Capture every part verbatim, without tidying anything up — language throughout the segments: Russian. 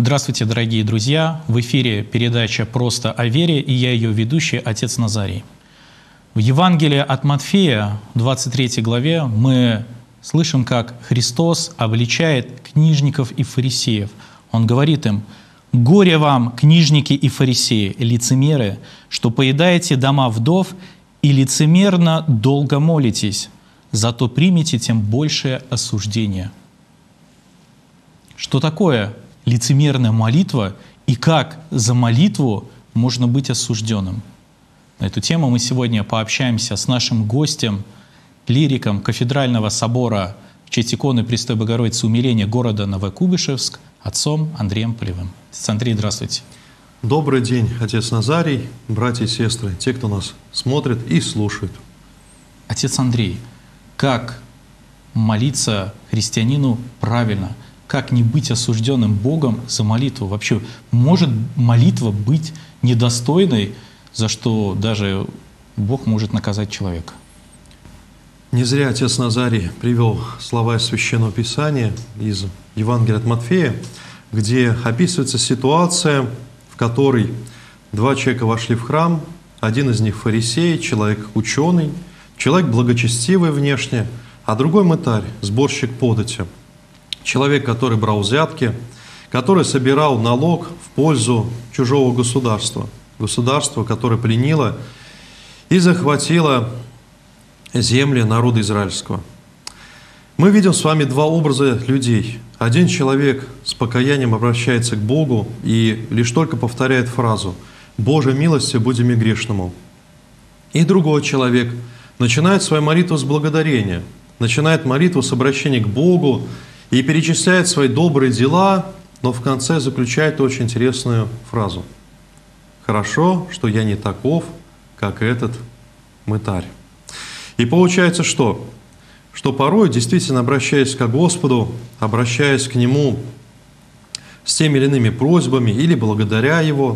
Здравствуйте, дорогие друзья! В эфире передача «Просто о вере» и я ее ведущий, отец Назарий. В Евангелии от Матфея, двадцать третьей главе, мы слышим, как Христос обличает книжников и фарисеев. Он говорит им: «Горе вам, книжники и фарисеи, лицемеры, что поедаете дома вдов и лицемерно долго молитесь, зато примите тем большее осуждение». Что такое лицемерная молитва и как за молитву можно быть осужденным? На эту тему мы сегодня пообщаемся с нашим гостем, клириком Кафедрального собора в честь иконы Пресвятой Богородицы Умиления города Новокуйбышевск, отцом Андреем Полевым. Отец Андрей, здравствуйте. Добрый день, отец Назарий, братья и сестры, те, кто нас смотрит и слушает. Отец Андрей, как молиться христианину правильно? Как не быть осужденным Богом за молитву? Вообще, может молитва быть недостойной, за что даже Бог может наказать человека? Не зря отец Назарий привел слова из Священного Писания, из Евангелия от Матфея, где описывается ситуация, в которой два человека вошли в храм, один из них фарисей, человек ученый, человек благочестивый внешне, а другой мытарь, сборщик подати. Человек, который брал взятки, который собирал налог в пользу чужого государства, государства, которое пленило и захватило земли народа израильского. Мы видим с вами два образа людей. Один человек с покаянием обращается к Богу и лишь только повторяет фразу «Боже, милости, будем и грешному». И другой человек начинает свою молитву с благодарения, начинает молитву с обращения к Богу, и перечисляет свои добрые дела, но в конце заключает очень интересную фразу. «Хорошо, что я не таков, как этот мытарь». И получается что? Что порой, действительно, обращаясь к Господу, обращаясь к Нему с теми или иными просьбами или благодаря Его,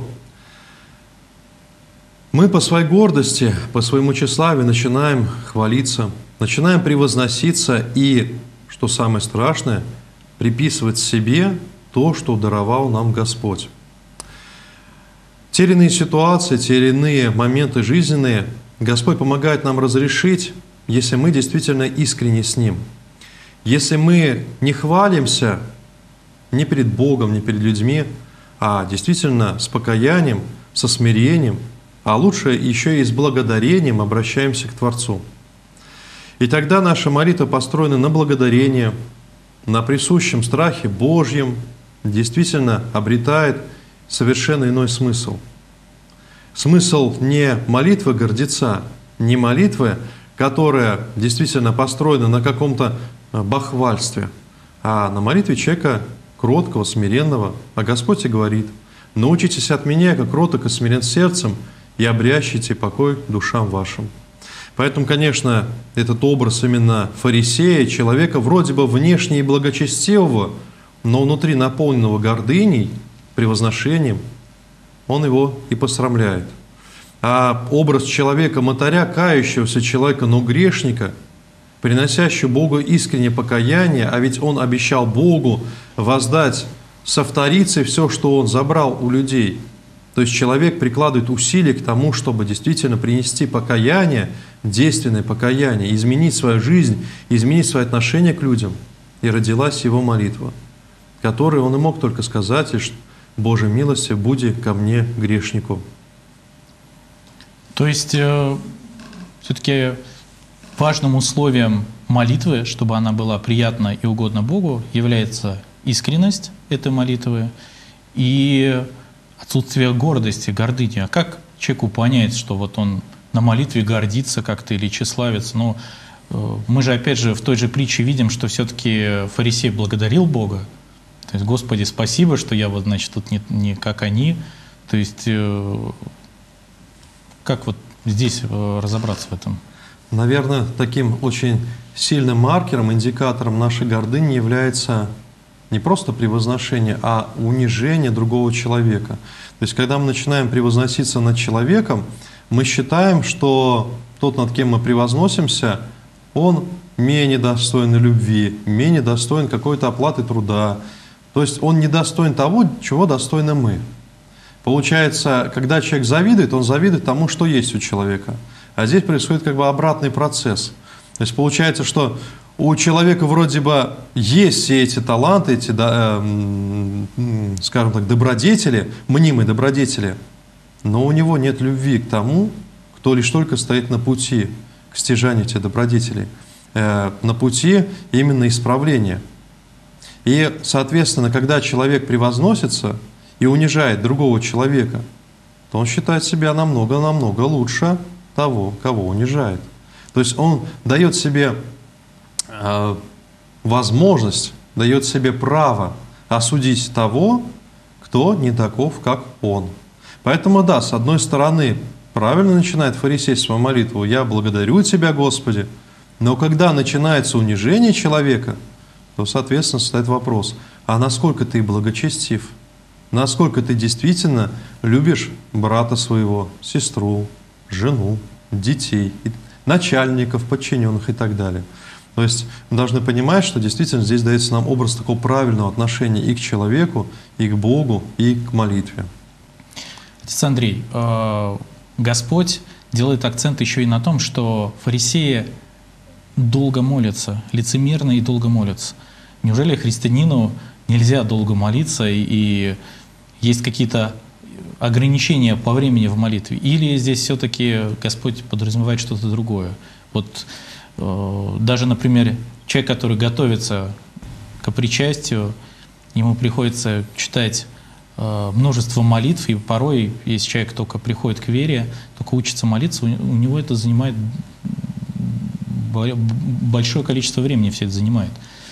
мы по своей гордости, по своему тщеславию начинаем хвалиться, начинаем превозноситься и, что самое страшное, приписывать себе то, что даровал нам Господь. Те или иные ситуации, те или иные моменты жизненные Господь помогает нам разрешить, если мы действительно искренне с Ним. Если мы не хвалимся ни перед Богом, ни перед людьми, а действительно с покаянием, со смирением, а лучше еще и с благодарением обращаемся к Творцу. И тогда наша молитва построена на благодарении, на присущем страхе Божьем, действительно обретает совершенно иной смысл. Смысл не молитвы гордеца, не молитвы, которая действительно построена на каком-то бахвальстве, а на молитве человека кроткого, смиренного. А Господь и говорит: «Научитесь от меня, как кроток и смирен сердцем, и обрящите покой душам вашим». Поэтому, конечно, этот образ именно фарисея, человека вроде бы внешне и благочестивого, но внутри наполненного гордыней, превозношением, он его и посрамляет. А образ человека-мытаря, кающегося человека, но грешника, приносящего Богу искреннее покаяние, а ведь он обещал Богу воздать со вторицей все, что он забрал у людей. То есть человек прикладывает усилия к тому, чтобы действительно принести покаяние, действенное покаяние, изменить свою жизнь, изменить свое отношение к людям. И родилась его молитва, которой он и мог только сказать: «Боже, милости, буди ко мне, грешнику». То есть э, все-таки важным условием молитвы, чтобы она была приятна и угодна Богу, является искренность этой молитвы и отсутствие гордости, гордыни. А как человеку понять, что вот он на молитве гордится как-то или тщеславится? Но э, мы же опять же в той же притче видим, что все-таки фарисей благодарил Бога. То есть: «Господи, спасибо, что я вот, значит, тут не, не как они». То есть э, как вот здесь э, разобраться в этом? Наверное, таким очень сильным маркером, индикатором нашей гордыни является не просто превозношение, а унижение другого человека. То есть, когда мы начинаем превозноситься над человеком, мы считаем, что тот, над кем мы превозносимся, он менее достоин любви, менее достоин какой-то оплаты труда, То есть он не достоин того, чего достойны мы. Получается, когда человек завидует, он завидует тому, что есть у человека. А здесь происходит как бы обратный процесс. То есть получается, что у человека вроде бы есть все эти таланты, эти, да, э, скажем так, добродетели, мнимые добродетели, но у него нет любви к тому, кто лишь только стоит на пути к стяжанию этих добродетелей, э, на пути именно исправления. И, соответственно, когда человек превозносится и унижает другого человека, то он считает себя намного-намного лучше того, кого унижает. То есть он дает себе э, возможность, дает себе право осудить того, кто не таков, как он. Поэтому, да, с одной стороны, правильно начинает фарисей свою молитву: «Я благодарю Тебя, Господи». Но когда начинается унижение человека, то, соответственно, стоит вопрос: а насколько ты благочестив? Насколько ты действительно любишь брата своего, сестру, жену, детей, начальников, подчиненных и так далее? То есть мы должны понимать, что действительно здесь дается нам образ такого правильного отношения и к человеку, и к Богу, и к молитве. Отец Андрей, Господь делает акцент еще и на том, что фарисеи долго молятся, лицемерно и долго молятся. Неужели христианину нельзя долго молиться, и, и есть какие-то ограничения по времени в молитве? Или здесь все-таки Господь подразумевает что-то другое? Вот э, даже, например, человек, который готовится к причастию, ему приходится читать э, множество молитв, и порой, если человек только приходит к вере, только учится молиться, у, у него это занимает большое количество времени, все это занимает.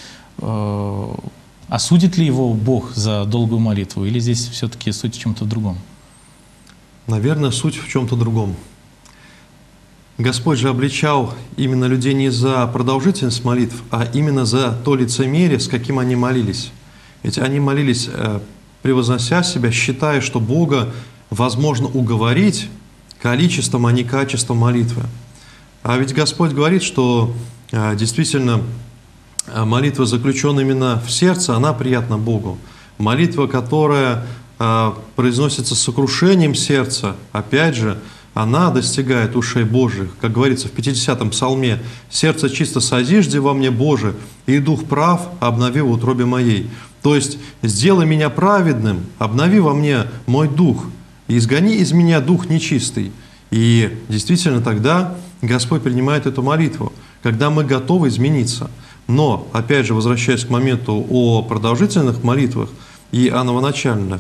Осудит ли его Бог за долгую молитву, или здесь все-таки суть в чем-то другом? Наверное, суть в чем-то другом. Господь же обличал именно людей не за продолжительность молитв, а именно за то лицемерие, с каким они молились. Ведь они молились, превознося себя, считая, что Бога возможно уговорить количеством, а не качеством молитвы. А ведь Господь говорит, что действительно молитва, заключенная именно в сердце, она приятна Богу. Молитва, которая произносится с сокрушением сердца, опять же, она достигает ушей Божьих. Как говорится в пятидесятом псалме: «Сердце чисто созижди во мне, Боже, и дух прав обнови в утробе моей». То есть сделай меня праведным, обнови во мне мой дух, и изгони из меня дух нечистый. И действительно тогда Господь принимает эту молитву, когда мы готовы измениться. Но, опять же, возвращаясь к моменту о продолжительных молитвах и о новоначальных,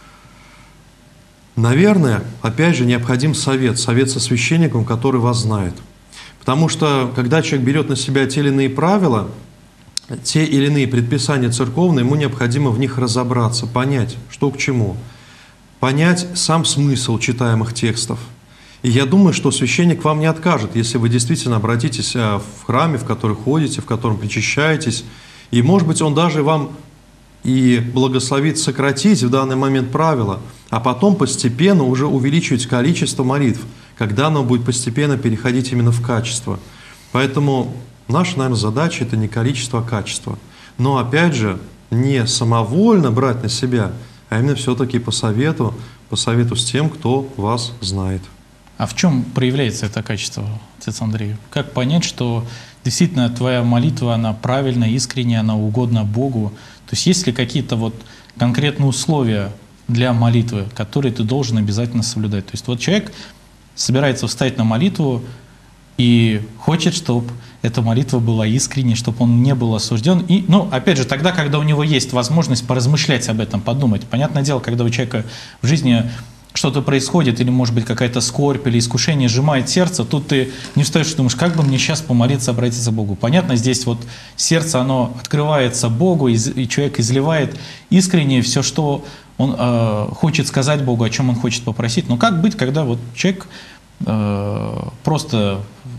наверное, опять же, необходим совет, совет со священником, который вас знает. Потому что, когда человек берет на себя те или иные правила, те или иные предписания церковные, ему необходимо в них разобраться, понять, что к чему, понять сам смысл читаемых текстов. И я думаю, что священник вам не откажет, если вы действительно обратитесь в храме, в который ходите, в котором причащаетесь. И, может быть, он даже вам и благословит сократить в данный момент правила, а потом постепенно уже увеличивать количество молитв, когда оно будет постепенно переходить именно в качество. Поэтому наша, наверное, задача – это не количество, а качество. Но, опять же, не самовольно брать на себя, а именно все-таки по совету, по совету с тем, кто вас знает. А в чем проявляется это качество, отец Андрей? Как понять, что действительно твоя молитва, она правильная, искренняя, она угодна Богу? То есть есть ли какие-то вот конкретные условия для молитвы, которые ты должен обязательно соблюдать? То есть вот человек собирается встать на молитву и хочет, чтобы эта молитва была искренней, чтобы он не был осужден. И, ну, опять же, тогда, когда у него есть возможность поразмышлять об этом, подумать. Понятное дело, когда у человека в жизни что-то происходит, или, может быть, какая-то скорбь или искушение сжимает сердце, тут ты не встаешь и думаешь, как бы мне сейчас помолиться, обратиться к Богу. Понятно, здесь вот сердце, оно открывается Богу, и человек изливает искренне все, что он э, хочет сказать Богу, о чем он хочет попросить. Но как быть, когда вот человек э, просто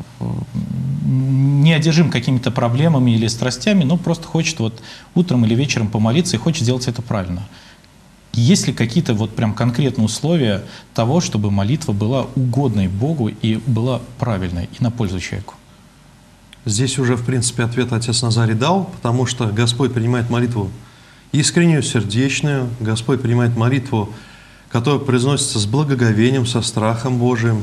не одержим какими-то проблемами или страстями, но просто хочет вот утром или вечером помолиться и хочет сделать это правильно? Есть ли какие-то вот прям конкретные условия того, чтобы молитва была угодной Богу и была правильной и на пользу человеку? Здесь уже, в принципе, ответ отец Назарий дал, потому что Господь принимает молитву искреннюю, сердечную. Господь принимает молитву, которая произносится с благоговением, со страхом Божиим.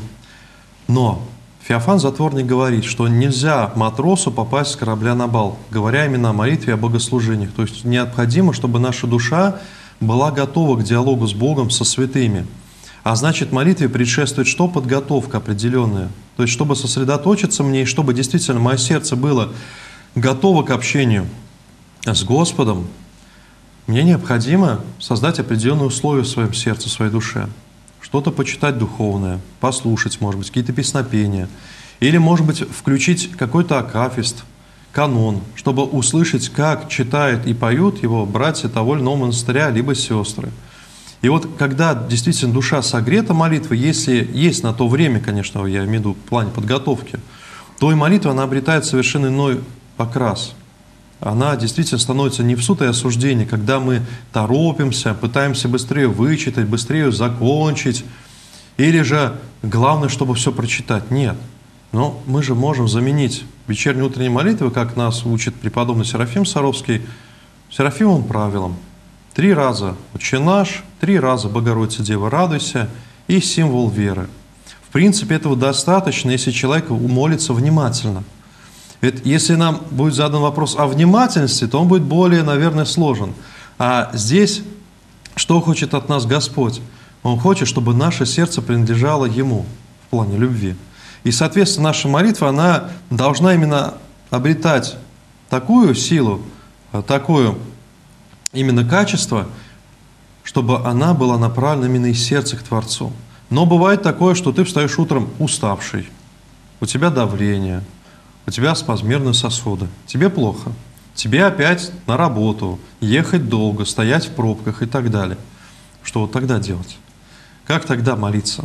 Но Феофан Затворник говорит, что нельзя матросу попасть с корабля на бал, говоря именно о молитве, о богослужениях. То есть необходимо, чтобы наша душа была готова к диалогу с Богом, со святыми. А значит, молитве предшествует что? Подготовка определенная. То есть, чтобы сосредоточиться мне, и чтобы действительно мое сердце было готово к общению с Господом, мне необходимо создать определенные условия в своем сердце, в своей душе. Что-то почитать духовное, послушать, может быть, какие-то песнопения. Или, может быть, включить какой-то акафист, канон, чтобы услышать, как читают и поют его братья того или иного монастыря, либо сестры. И вот когда действительно душа согрета молитвой, если есть на то время, конечно, я имею в виду в плане подготовки, то и молитва, она обретает совершенно иной окрас. Она действительно становится не в суд и осуждение, когда мы торопимся, пытаемся быстрее вычитать, быстрее закончить, или же главное, чтобы все прочитать. Нет. Но мы же можем заменить вечерние утренние молитвы, как нас учит преподобный Серафим Саровский, Серафимовым правилом. Три раза «Отче наш», три раза «Богородица Дева, радуйся» и символ веры. В принципе, этого достаточно, если человек молится внимательно. Ведь если нам будет задан вопрос о внимательности, то он будет более, наверное, сложен. А здесь что хочет от нас Господь? Он хочет, чтобы наше сердце принадлежало Ему в плане любви. И, соответственно, наша молитва, она должна именно обретать такую силу, такое именно качество, чтобы она была направлена именно из сердца к Творцу. Но бывает такое, что ты встаешь утром уставший, у тебя давление, у тебя спазмерные сосуды, тебе плохо, тебе опять на работу, ехать долго, стоять в пробках и так далее. Что вот тогда делать? Как тогда молиться?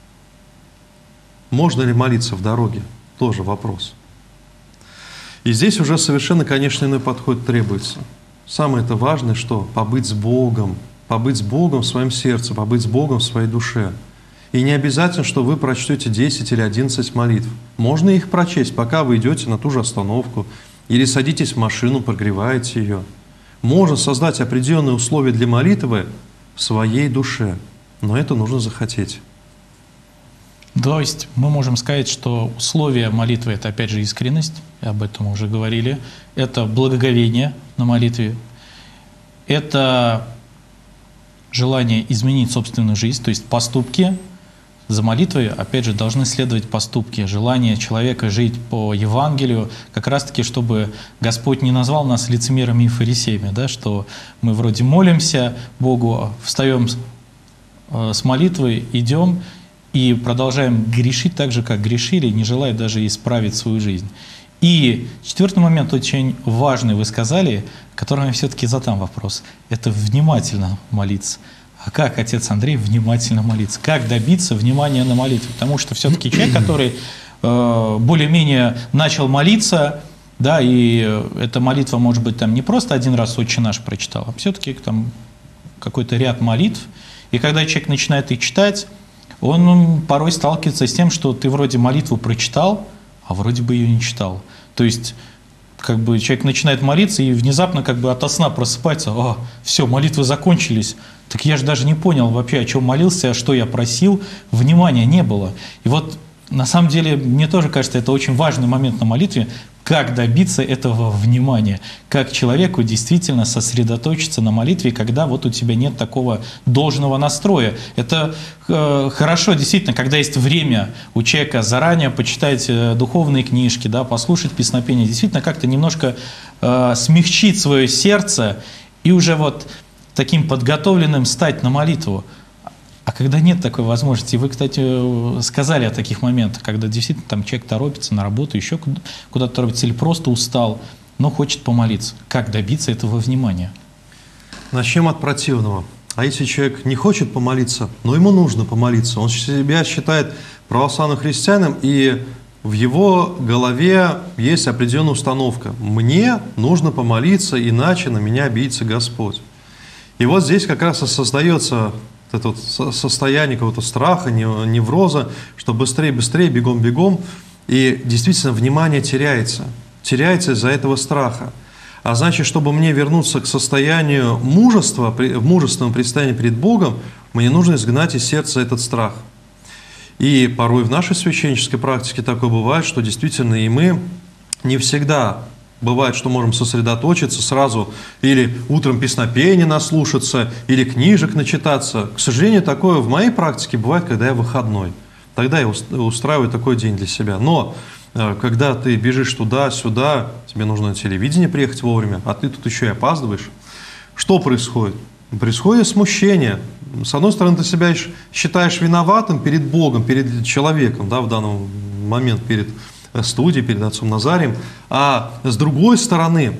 Можно ли молиться в дороге? Тоже вопрос. И здесь уже совершенно, конечно, иной подход требуется. Самое это важное, что побыть с Богом, побыть с Богом в своем сердце, побыть с Богом в своей душе. И не обязательно, что вы прочтете десять или одиннадцать молитв. Можно их прочесть, пока вы идете на ту же остановку или садитесь в машину, прогреваете ее. Можно создать определенные условия для молитвы в своей душе, но это нужно захотеть. То есть мы можем сказать, что условия молитвы — это опять же искренность, об этом мы уже говорили, это благоговение на молитве, это желание изменить собственную жизнь, то есть поступки. За молитвой, опять же, должны следовать поступки, желание человека жить по Евангелию, как раз-таки, чтобы Господь не назвал нас лицемерами и фарисеями, да, что мы вроде молимся Богу, встаем с молитвой, идем и продолжаем грешить так же, как грешили, не желая даже исправить свою жизнь. И четвертый момент, очень важный, вы сказали, которым я все-таки задам вопрос, это внимательно молиться. А как, отец Андрей, внимательно молиться? Как добиться внимания на молитву? Потому что все-таки человек, который э, более-менее начал молиться, да, и эта молитва, может быть, там не просто один раз «Отче наш» прочитал, а все-таки там какой-то ряд молитв. И когда человек начинает их читать, он порой сталкивается с тем, что ты вроде молитву прочитал, а вроде бы ее не читал. То есть как бы человек начинает молиться и внезапно как бы ото сна просыпается, а, все, молитвы закончились. Так я же даже не понял вообще, о чем молился, что я просил, внимания не было. И вот на самом деле мне тоже кажется, это очень важный момент на молитве, как добиться этого внимания, как человеку действительно сосредоточиться на молитве, когда вот у тебя нет такого должного настроя. Это э, хорошо действительно, когда есть время у человека заранее почитать э, духовные книжки, да, послушать песнопения, действительно как-то немножко э, смягчить свое сердце и уже вот таким подготовленным стать на молитву. А когда нет такой возможности, вы, кстати, сказали о таких моментах, когда действительно там человек торопится на работу, еще куда-то торопится, или просто устал, но хочет помолиться. Как добиться этого внимания? Начнем от противного. А если человек не хочет помолиться, но ему нужно помолиться, он себя считает православным христианином, и в его голове есть определенная установка. Мне нужно помолиться, иначе на меня обидится Господь. И вот здесь как раз и создается это вот состояние какого-то страха, невроза, что быстрее, быстрее, бегом, бегом. И действительно внимание теряется. Теряется из-за этого страха. А значит, чтобы мне вернуться к состоянию мужества, в мужественном предстоянии перед Богом, мне нужно изгнать из сердца этот страх. И порой в нашей священнической практике такое бывает, что действительно и мы не всегда бывает, что можем сосредоточиться сразу или утром песнопения наслушаться, или книжек начитаться. К сожалению, такое в моей практике бывает, когда я выходной. Тогда я устраиваю такой день для себя. Но когда ты бежишь туда-сюда, тебе нужно на телевидение приехать вовремя, а ты тут еще и опаздываешь, что происходит? Происходит смущение. С одной стороны, ты себя считаешь виноватым перед Богом, перед человеком, да, в данный момент перед студией, перед отцом Назарием, а с другой стороны,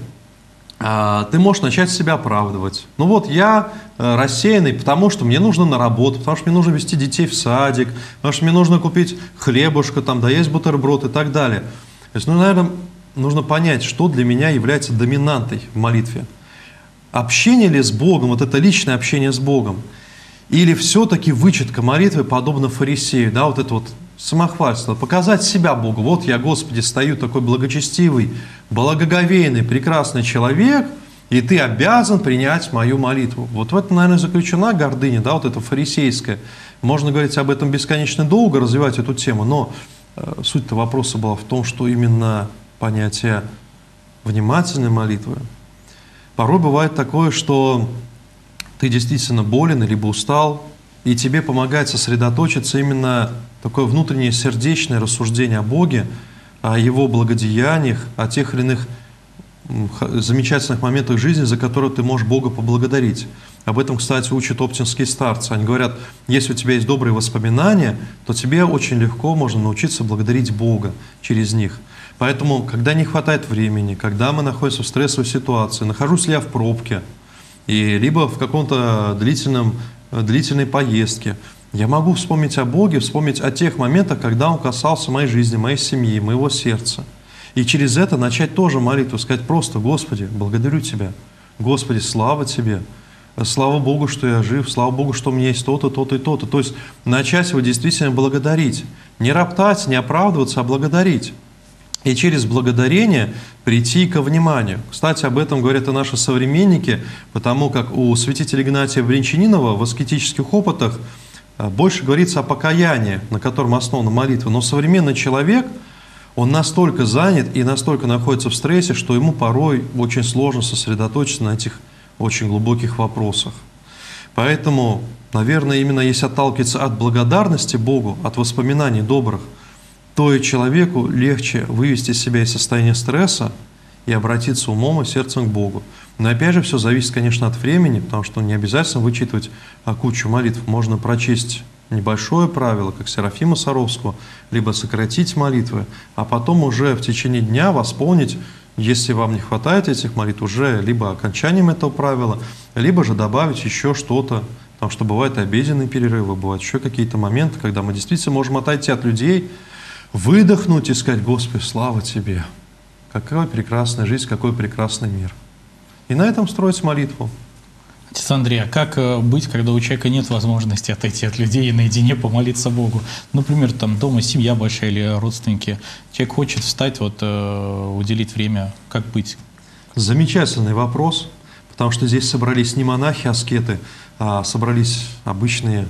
ты можешь начать себя оправдывать. Ну вот я рассеянный, потому что мне нужно на работу, потому что мне нужно везти детей в садик, потому что мне нужно купить хлебушка, там, доесть бутерброд и так далее. То есть, ну, наверное, нужно понять, что для меня является доминантой в молитве. Общение ли с Богом, вот это личное общение с Богом, или все-таки вычетка молитвы, подобно фарисею, да, вот это вот самохвальство, показать себя Богу. Вот я, Господи, стою такой благочестивый, благоговейный, прекрасный человек, и Ты обязан принять мою молитву. Вот в этом, наверное, заключена гордыня, да, вот эта фарисейская. Можно говорить об этом бесконечно долго, развивать эту тему, но э, суть-то вопроса была в том, что именно понятие внимательной молитвы. Порой бывает такое, что ты действительно болен, либо устал, и тебе помогает сосредоточиться именно такое внутреннее сердечное рассуждение о Боге, о Его благодеяниях, о тех или иных замечательных моментах жизни, за которые ты можешь Бога поблагодарить. Об этом, кстати, учат оптинские старцы. Они говорят, если у тебя есть добрые воспоминания, то тебе очень легко можно научиться благодарить Бога через них. Поэтому, когда не хватает времени, когда мы находимся в стрессовой ситуации, нахожусь ли я в пробке, и либо в каком-то длительном, длительной поездке, я могу вспомнить о Боге, вспомнить о тех моментах, когда Он касался моей жизни, моей семьи, моего сердца. И через это начать тоже молитву, сказать просто: Господи, благодарю Тебя, Господи, слава Тебе, слава Богу, что я жив, слава Богу, что у меня есть то-то, то-то и то-то. То есть начать Его действительно благодарить. Не роптать, не оправдываться, а благодарить. И через благодарение прийти ко вниманию. Кстати, об этом говорят и наши современники, потому как у святителя Игнатия Брянчанинова в аскетических опытах больше говорится о покаянии, на котором основана молитва. Но современный человек, он настолько занят и настолько находится в стрессе, что ему порой очень сложно сосредоточиться на этих очень глубоких вопросах. Поэтому, наверное, именно если отталкиваться от благодарности Богу, от воспоминаний добрых, то и человеку легче вывести себя из состояния стресса и обратиться умом и сердцем к Богу. Но опять же, все зависит, конечно, от времени, потому что не обязательно вычитывать кучу молитв. Можно прочесть небольшое правило, как Серафима Саровского, либо сократить молитвы, а потом уже в течение дня восполнить, если вам не хватает этих молитв, уже либо окончанием этого правила, либо же добавить еще что-то, потому что бывают обеденные перерывы, бывают еще какие-то моменты, когда мы действительно можем отойти от людей, выдохнуть и сказать: Господи, слава Тебе! Какая прекрасная жизнь, какой прекрасный мир. И на этом строить молитву. Отец Андрей, а как быть, когда у человека нет возможности отойти от людей и наедине помолиться Богу? Например, там дома семья большая или родственники. Человек хочет встать, вот, уделить время. Как быть? Замечательный вопрос, потому что здесь собрались не монахи, аскеты, а собрались обычные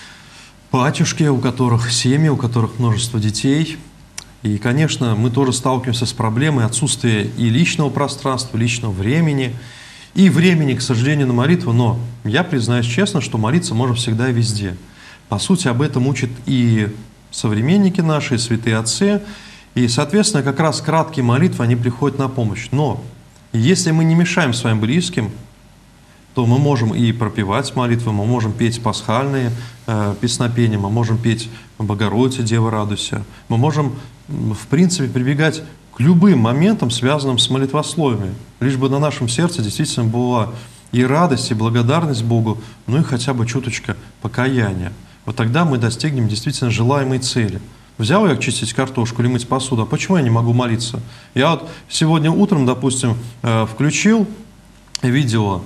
батюшки, у которых семьи, у которых множество детей. И, конечно, мы тоже сталкиваемся с проблемой отсутствия и личного пространства, личного времени, и времени, к сожалению, на молитву. Но я признаюсь честно, что молиться можно всегда и везде. По сути, об этом учат и современники наши, и святые отцы. И, соответственно, как раз краткие молитвы, они приходят на помощь. Но если мы не мешаем своим близким, то мы можем и пропевать молитвы, мы можем петь пасхальные э, песнопения, мы можем петь «Богородица, Дева, радуйся». Мы можем, в принципе, прибегать к любым моментам, связанным с молитвословиями, лишь бы на нашем сердце действительно была и радость, и благодарность Богу, ну и хотя бы чуточка покаяния. Вот тогда мы достигнем действительно желаемой цели. Взял я чистить картошку или мыть посуду, а почему я не могу молиться? Я вот сегодня утром, допустим, э, включил видео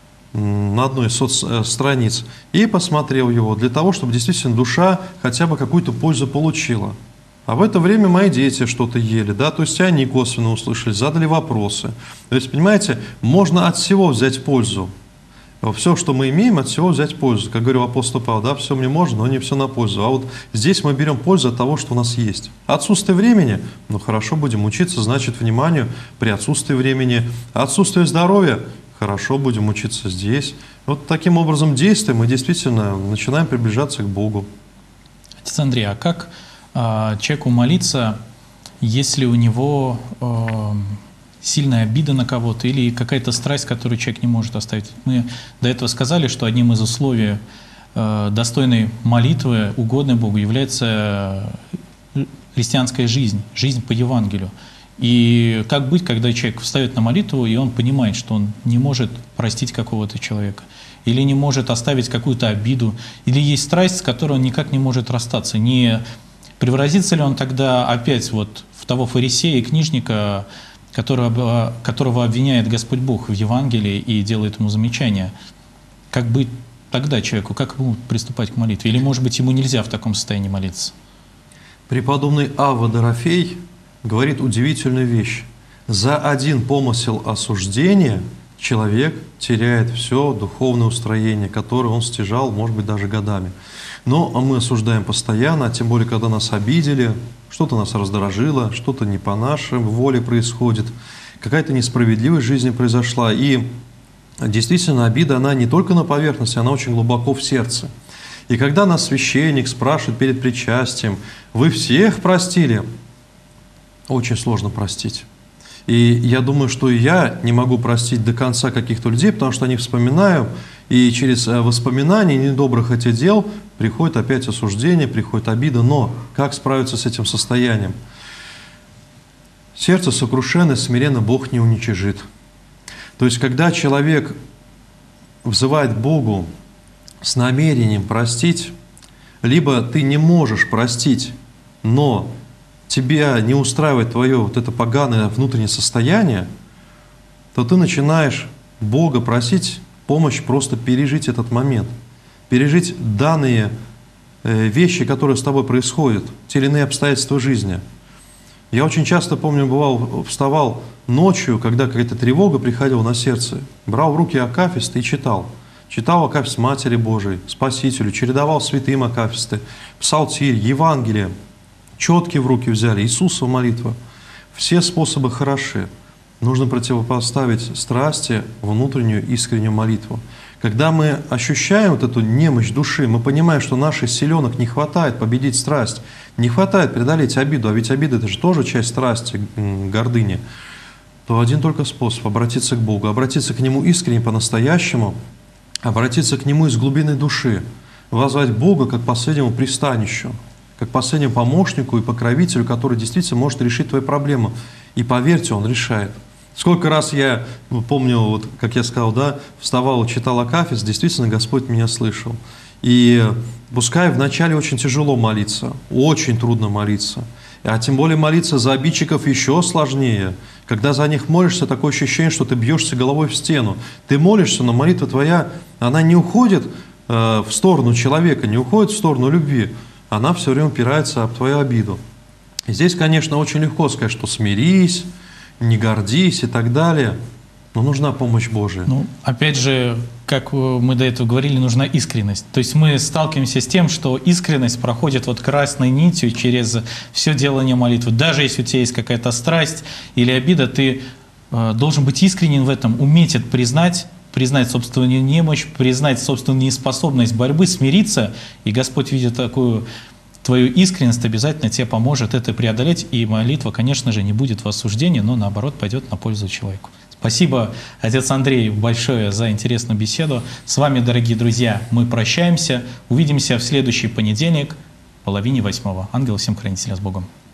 на одной из соцстраниц и посмотрел его для того, чтобы действительно душа хотя бы какую-то пользу получила. А в это время мои дети что-то ели, да, то есть они косвенно услышали, задали вопросы. То есть, понимаете, можно от всего взять пользу. Все, что мы имеем, от всего взять пользу. Как говорил апостол Павел, да, все мне можно, но не все на пользу. А вот здесь мы берем пользу от того, что у нас есть. Отсутствие времени, ну хорошо, будем учиться, значит, вниманию при отсутствии времени. Отсутствие здоровья, хорошо, будем учиться здесь. Вот таким образом действуем, мы действительно начинаем приближаться к Богу. Отец Андрей, а как э, человеку молиться, если у него э, сильная обида на кого-то или какая-то страсть, которую человек не может оставить? Мы до этого сказали, что одним из условий э, достойной молитвы, угодной Богу, является христианская жизнь, жизнь по Евангелию. И как быть, когда человек встает на молитву, и он понимает, что он не может простить какого-то человека, или не может оставить какую-то обиду, или есть страсть, с которой он никак не может расстаться? Не превратится ли он тогда опять вот в того фарисея и книжника, которого, которого обвиняет Господь Бог в Евангелии и делает ему замечания? Как быть тогда человеку? Как ему приступать к молитве? Или, может быть, ему нельзя в таком состоянии молиться? Преподобный Авва Дорофей говорит удивительную вещь. За один помысел осуждения человек теряет все духовное устроение, которое он стяжал, может быть, даже годами. Но мы осуждаем постоянно, а тем более, когда нас обидели, что-то нас раздражило, что-то не по нашей воле происходит, какая-то несправедливость в жизни произошла. И действительно, обида, она не только на поверхности, она очень глубоко в сердце. И когда нас священник спрашивает перед причастием: «Вы всех простили?» Очень сложно простить. И я думаю, что и я не могу простить до конца каких-то людей, потому что они вспоминаю, и через воспоминания недобрых этих дел приходит опять осуждение, приходит обида. Но как справиться с этим состоянием? Сердце сокрушенное, смиренно Бог не уничижит. То есть, когда человек взывает к Богу с намерением простить, либо ты не можешь простить, но тебя не устраивает твое вот это поганое внутреннее состояние, то ты начинаешь Бога просить помощь просто пережить этот момент, пережить данные вещи, которые с тобой происходят, те или иные обстоятельства жизни. Я очень часто, помню, бывал, вставал ночью, когда какая-то тревога приходила на сердце, брал в руки акафисты и читал. Читал акафист Матери Божией, Спасителю, чередовал святым акафисты, псалтирь, Евангелие. Четки в руки взяли, Иисусова молитва. Все способы хороши. Нужно противопоставить страсти внутреннюю искреннюю молитву. Когда мы ощущаем вот эту немощь души, мы понимаем, что наших силенок не хватает победить страсть, не хватает преодолеть обиду, а ведь обида – это же тоже часть страсти, гордыни, то один только способ – обратиться к Богу, обратиться к Нему искренне, по-настоящему, обратиться к Нему из глубины души, воззвать Бога как последнему пристанищу, как последнему помощнику и покровителю, который действительно может решить твою проблему. И поверьте, Он решает. Сколько раз я помню, вот, как я сказал, да, вставал, читал акафист, действительно Господь меня слышал. И пускай вначале очень тяжело молиться, очень трудно молиться, а тем более молиться за обидчиков еще сложнее. Когда за них молишься, такое ощущение, что ты бьешься головой в стену. Ты молишься, но молитва твоя, она не уходит э, в сторону человека, не уходит в сторону любви. Она все время упирается об твою обиду. И здесь, конечно, очень легко сказать, что смирись, не гордись и так далее, но нужна помощь Божия. Ну, опять же, как мы до этого говорили, нужна искренность. То есть мы сталкиваемся с тем, что искренность проходит вот красной нитью через все делание молитвы. Даже если у тебя есть какая-то страсть или обида, ты э, должен быть искренен в этом, уметь это признать, признать собственную немощь, признать собственную неспособность борьбы, смириться, и Господь, видя такую твою искренность, обязательно тебе поможет это преодолеть, и молитва, конечно же, не будет в осуждении, но наоборот пойдет на пользу человеку. Спасибо, отец Андрей, большое за интересную беседу. С вами, дорогие друзья, мы прощаемся, увидимся в следующий понедельник, в половине восьмого. Ангелов всем хранителя, с Богом.